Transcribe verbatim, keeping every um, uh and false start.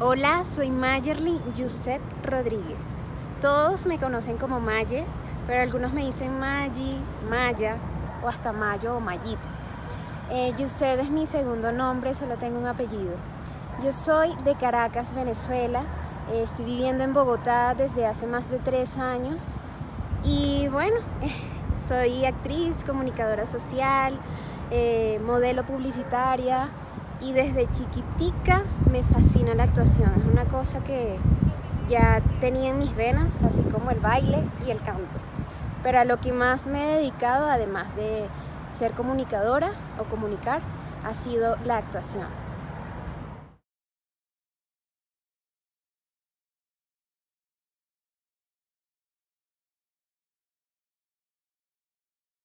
Hola, soy Mayerly Yuset Rodríguez. Todos me conocen como Maye, pero algunos me dicen Mayi, Maya o hasta Mayo o Mayito. Eh, Yuset es mi segundo nombre, solo tengo un apellido. Yo soy de Caracas, Venezuela. Eh, estoy viviendo en Bogotá desde hace más de tres años. Y bueno, eh, soy actriz, comunicadora social, eh, modelo publicitaria. Y desde chiquitica me fascina la actuación, es una cosa que ya tenía en mis venas, así como el baile y el canto. Pero a lo que más me he dedicado, además de ser comunicadora o comunicar, ha sido la actuación.